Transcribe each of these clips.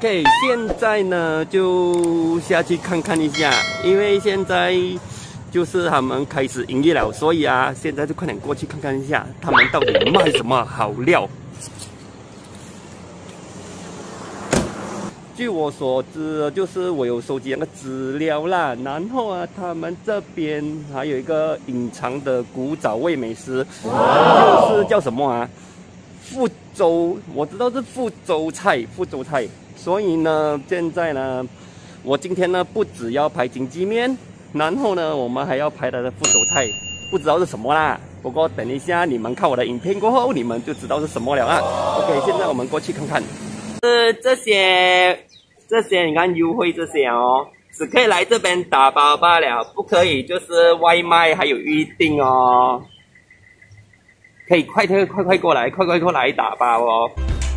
OK， 现在呢就下去看看一下，因为现在就是他们开始营业了，所以啊，现在就快点过去看看一下，他们到底卖什么好料。据我所知，就是我有收集那个资料啦，然后啊，他们这边还有一个隐藏的古早味美食，就是叫什么啊？福州，我知道是福州菜，所以呢，现在呢，我今天呢不只要拍金鸡面，然后呢，我们还要拍它的福州菜，不知道是什么啦。不过等一下你们看我的影片过后，你们就知道是什么了啊。OK， 现在我们过去看看。这些你看优惠这些哦，只可以来这边打包罢了，不可以就是外卖还有预订哦。可以快过来打包哦。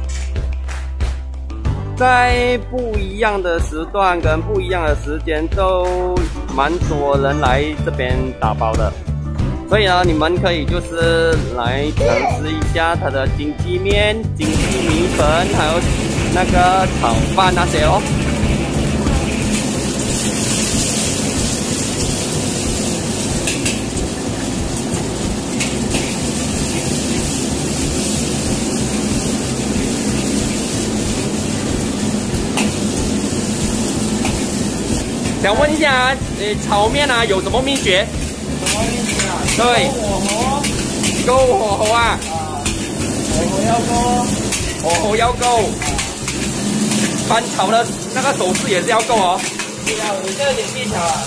在不一样的时段跟不一样的时间，都蛮多人来这边打包的，所以呢，你们可以就是来尝试一下它的金鸡面、金鸡米粉，还有那个炒饭那些哦。想问一下，炒面啊有什么秘诀？ 什么秘诀啊？ 对，够火候啊！火候要够，翻炒的那个手势也是要够哦。 对啊，有这点技巧啊。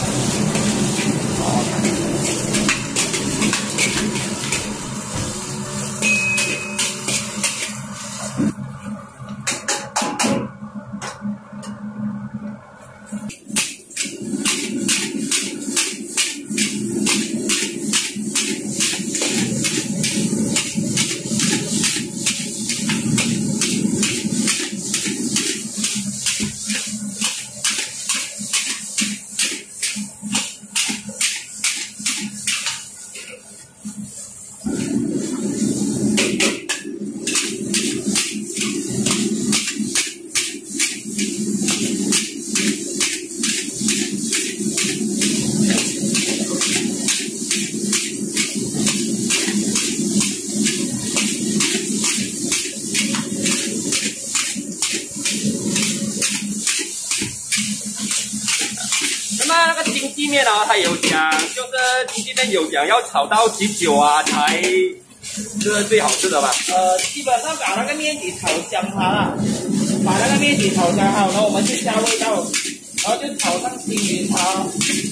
那个金鸡面啊，它有讲，就是金鸡面有讲要炒到几久啊才是最好吃的吧？ 基本上把那个面体炒香它了，把那个面体炒香好，然后我们就加味道，然后就炒上青云它。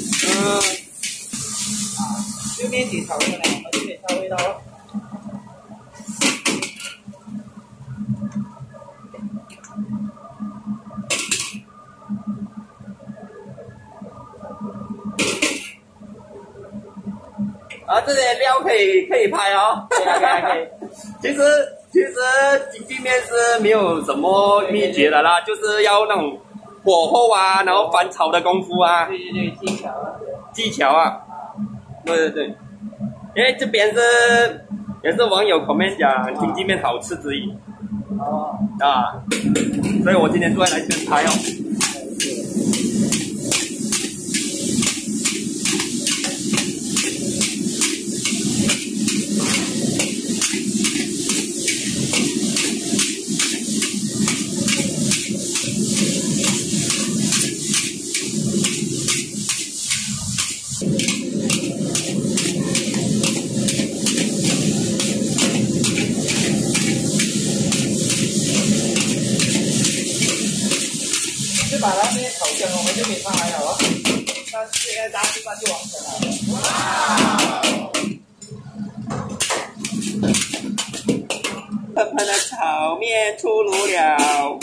就面体炒完了，我们就可以加味道了。 啊，这些料可以拍哦。 可以。 其实金鸡面是没有什么秘诀的啦，就是要那种火候啊，然后翻炒的功夫啊。 对， 技巧啊。对，因为这边也是网友 comment 讲金鸡面好吃之一。所以我今天就会来这边拍哦。 把它面炒香，我们就可以上来了哦。那现在大鸡巴就完成了。哇！ 喷喷的炒面出炉了。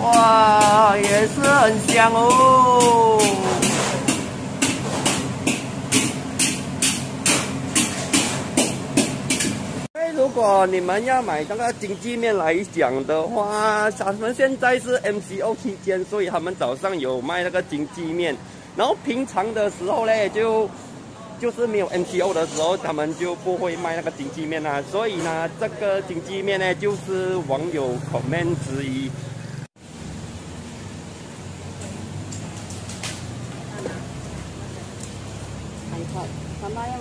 哇，也是很香哦。如果你们要买那个经济面来讲的话，他们现在是 MCO 期间，所以他们早上有卖那个经济面，然后平常的时候呢，就是没有 MCO 的时候，他们就不会卖那个经济面啦。所以呢，这个经济面呢，就是网友 comment 之一。 300吗？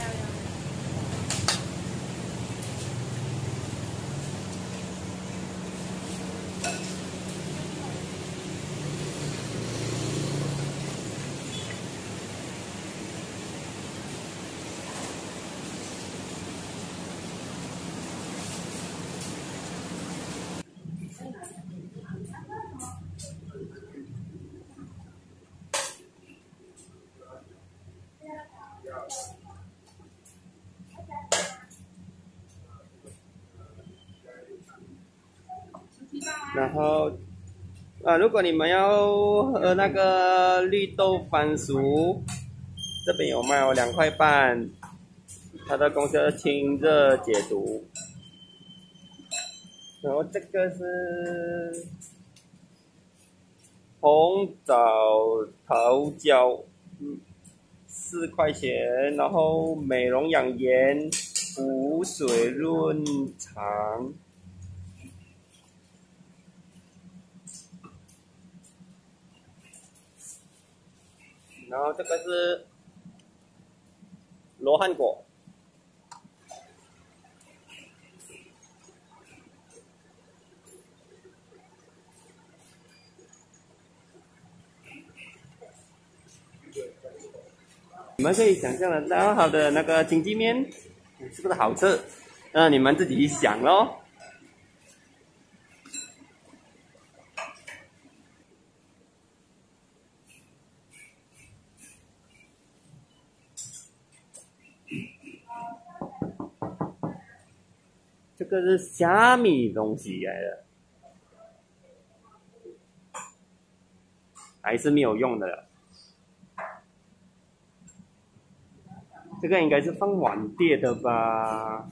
然后如果你们要喝那个绿豆番薯，这边有卖哦，2块半。它的功效清热解毒。然后这个是红枣桃胶，4块钱。然后美容养颜补水润肠。然后这个是罗汉果，你们可以想象得到它的那个经济面是不是好吃？你们自己想咯。这个是虾米东西来的，还是没有用的。这个应该是放碗碟的吧？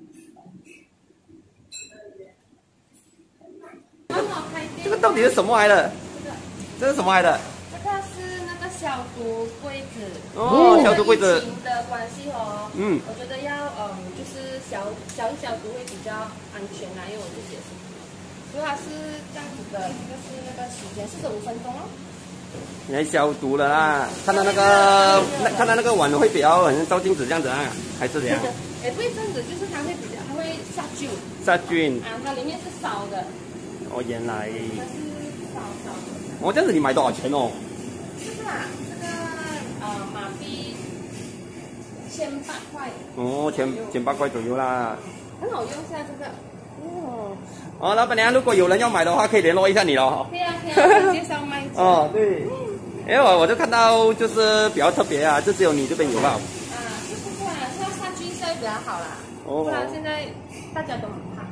这个到底是什么来的？这是什么来的？ 这个是那个消毒柜子。 哦，消毒柜子。 疫情的关系哦，我觉得要就是消毒会比较安全啦，因为我自己也是。如果它是这样子的，这个是那个时间45分钟哦。 你还消毒了啦？看到那个碗会比较好像照镜子这样子啊，还是怎样？ 也不会这样子，就是它会杀菌。 杀菌。啊， 它里面是烧的。 哦，原来。 它是烧的。 哦，这样子你买多少钱哦？ 这个啊，这个马币1800块。 哦，1800块左右啦。 很好用下这个。 哦，老板娘，如果有人要买的话，可以联络一下你咯。 可以啊，介绍卖家。 哦，对。因为我就看到就是比较特别啊，就只有你这边有吧？ 是不会啊，是要杀菌效比较好啦。不然现在大家都很怕。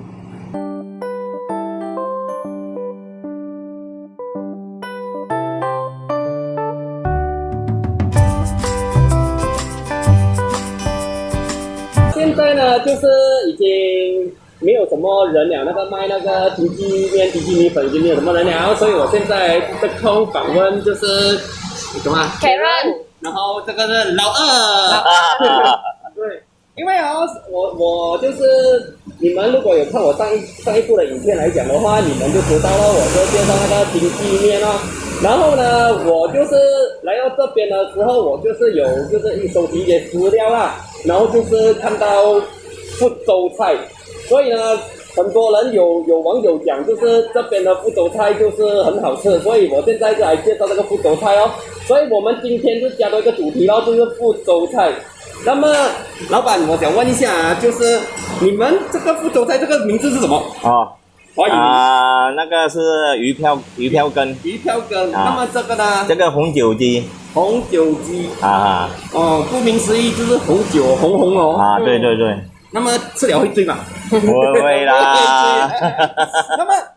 现在呢，就是已经没有什么人了，那个卖那个经济面、经济米粉已经没有什么人了，所以我现在的空访问就是什么 Karen， 然后这个是老二。对，因为我就是你们如果有看我上一部的影片来讲的话，你们就知道了，我就介绍那个经济面哦。然后呢，我就是来到这边的时候，我就是收集一些资料啦，然后就是看到福州菜，所以呢，很多人有网友讲，就是这边的福州菜就是很好吃，所以我现在就来介绍这个福州菜哦。所以我们今天就加多一个主题咯，就是福州菜。那么，老板，我想问一下啊，就是你们这个福州菜这个名字是什么？ 那个是鱼漂羹。 鱼漂羹。那么这个呢？ 这个红酒鸡。 红酒鸡。 哦， 顾名思义就是红酒，红哦。 对对对。 那么吃了会醉吗？ 不会啦。 那么我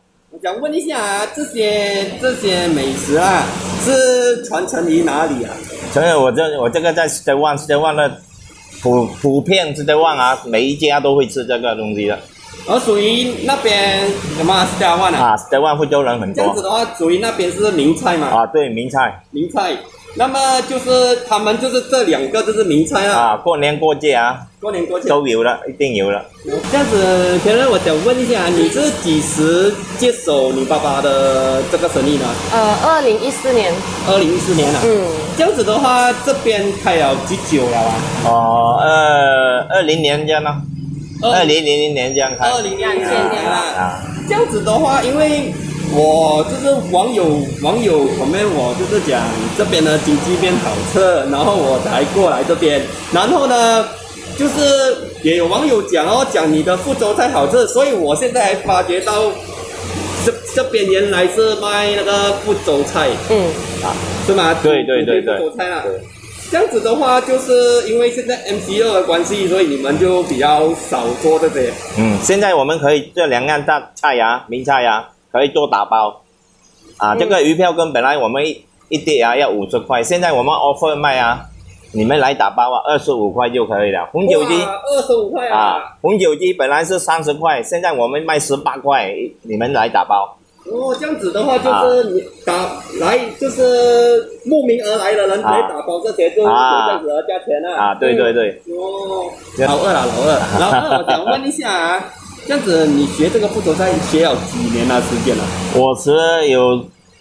想问一下啊，这些美食啊，是传承于哪里啊？ 所以我这个在 State One 的普遍 State One 啊，每一家都会吃这个东西的。 属于那边什么 State One 啊 ？State One 福州人很多。 这样子的话，属于那边是名菜嘛？ 啊，对，名菜。 名菜。那么就是他们就是这2个就是名菜啦。 啊，过年过节啊， 过年过节都有了，一定有了。 这样子，可能我想问一下，你是几时接手你爸爸的这个生意呢 ？2014年。 2014年啊。这样子的话，这边开了几久了啊 ？20年这样呢？2000年这样开。 2000年啊。这样子的话，因为我就是网友comment我就是讲这边的经济面好吃，然后我才过来这边。然后呢，就是也有网友讲你的福州菜好吃，所以我现在还发觉到这边原来是卖那个福州菜，是吗？ 对， 福州菜啦。这样子的话，就是因为现在 MCO 的关系，所以你们就比较少做这些。 现在我们可以这2样大菜啊，名菜啊。可以做打包，这个鱼票根本来我们一碟啊要50块，现在我们 offer 卖啊，你们来打包啊，25块就可以了。红酒鸡 25块啊， 红酒鸡本来是30块，现在我们卖18块，你们来打包。 这样子的话就是你就是慕名而来的人来打包这些，就有这样子的价钱啊。 对。 老二，我想问一下啊。这样子，你学这个福州菜学了几年的时间了？ 我是有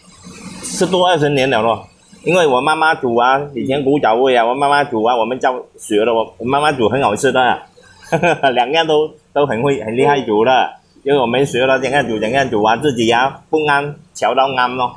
10多20年了咯，因为我妈妈煮啊，以前古早味啊，我妈妈煮啊，我们教学了，我妈妈煮很好吃的，2样都很厉害煮的，因为我们学了怎样煮啊，自己啊不啱调到啱咯。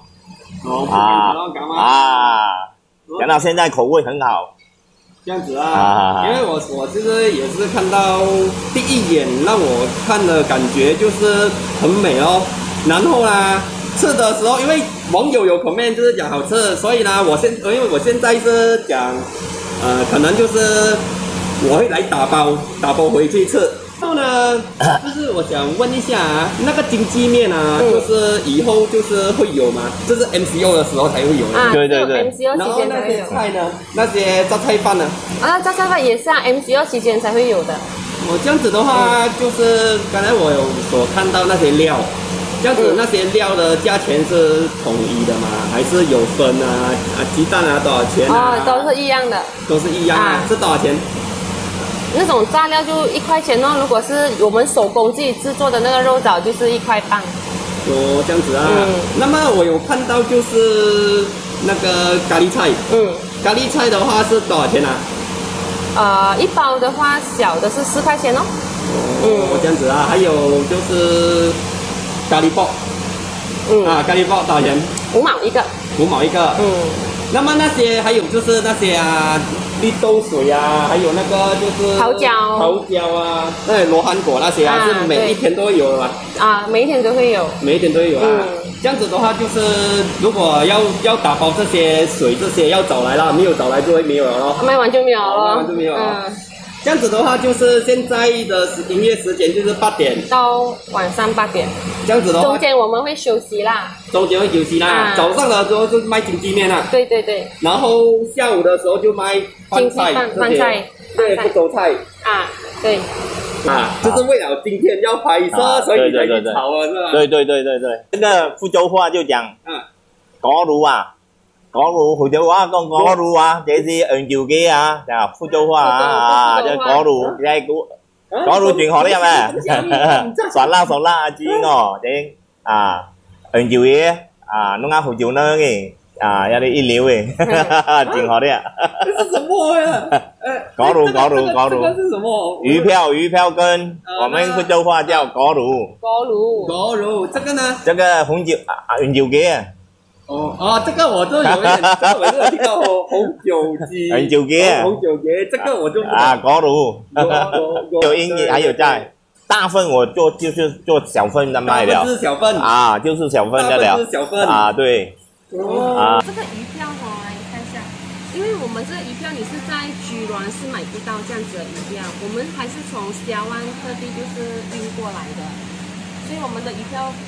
讲到现在口味很好。 这样子啊，因为我就是也是看到第一眼让我看的感觉就是很美哦，然后呢吃的时候，因为网友有 comment 就是讲好吃，所以呢因为我现在是讲可能就是我会来打包回去吃。然后呢，就是我想问一下啊，那个经济面啊，就是以后就是会有吗？就是 MCO 的时候才会有吗？ 对。 MCO 期间才会有。 那些菜呢？那些榨菜饭呢？ 榨菜饭也是MCO 期间才会有的。 这样子的话，就是刚才我有所看到那些料，这样子那些料的价钱是统一的吗？还是有分啊？鸡蛋啊多少钱啊？ 都是一样的。 都是一样啊？是多少钱？ 那种炸料就1块钱哦，如果是我们手工自己制作的那个肉枣，就是1块半。 这样子啊。那么我有看到就是那个咖喱菜。咖喱菜的话是多少钱啊？ 一包的话，小的是4块钱哦。 这样子啊。还有就是咖喱包。咖喱包多少钱 ？5毛一个。 5毛一个。那么那些还有就是那些绿豆水啊，还有那个就是桃胶啊，那罗汉果那些是每一天都会有的吧？ 每一天都会有。 这样子的话，就是如果要打包这些水这些要找来了，没有找来就会没有了咯。 卖完就没有了。 这样子的话，就是现在的营业时间就是8点到晚上8点。 这样子的话， 中间我们会休息啦。 早上的时候就卖经济面啦。 对。 然后下午的时候就卖饭菜。对，福州菜。 对。 就是为了今天要拍摄，所以才去炒了，是吧？ 对。这个福州话就讲，果乳啊。果乳福州話講果乳啊，這是羊叫雞啊，福州話就果乳，你係果乳轉學啲咩？爽啦阿知我，這羊叫雞弄啱福州呢嘅有啲意料嘅，轉學啲這是什麼呀？ 果乳， 這個是什麼？ 魚票根，我們福州話叫果乳。 果乳， 這個呢？ 這個羊叫雞啊。 這個我就有一點，我就聽到紅酒雞，這個我就果乳，有英語還有在大份我就是做小份的賣了， 是小份就是小份的了，對。 這個魚票你看一下，因為我們這個魚票你是在居鑾是買不到這樣子的魚票，我們還是從西灣特地就是運過來的，所以我們的魚票不一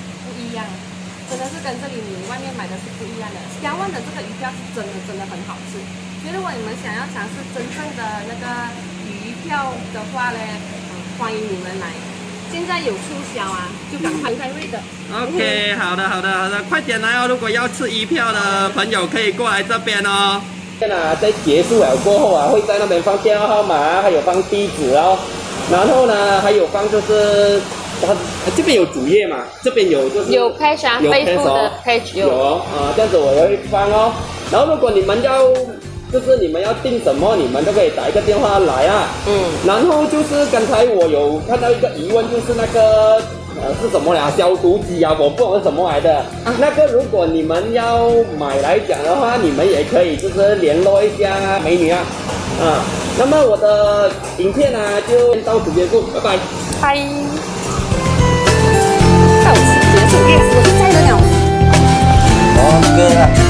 一样，真的是跟这里你外面买的是不一样的。香湾的这个鱼票是真的很好吃，所以如果你们想要尝试真正的那个鱼票的话呢，欢迎你们来。现在有促销啊，就赶快开会的。 OK， 好的，快点来哦！如果要吃鱼票的朋友，可以过来这边哦。在结束了过后啊，会在那边放电话号码，还有放地址哦。然后呢，还有放就是它这边有主页嘛，这边有就是有 page 啊， 有 Facebook 的 page 有这样子我也会放哦。然后如果你们要订什么，你们都可以打一个电话来啊。然后就是刚才我有看到一个疑问，就是那个是什么呀？消毒机啊，我不懂是什么来的。那个如果你们要买来讲的话，你们也可以就是联络一下美女啊。那么我的影片呢就到此结束，拜拜。 拜。到此结束，我是在的了。 OK 啊。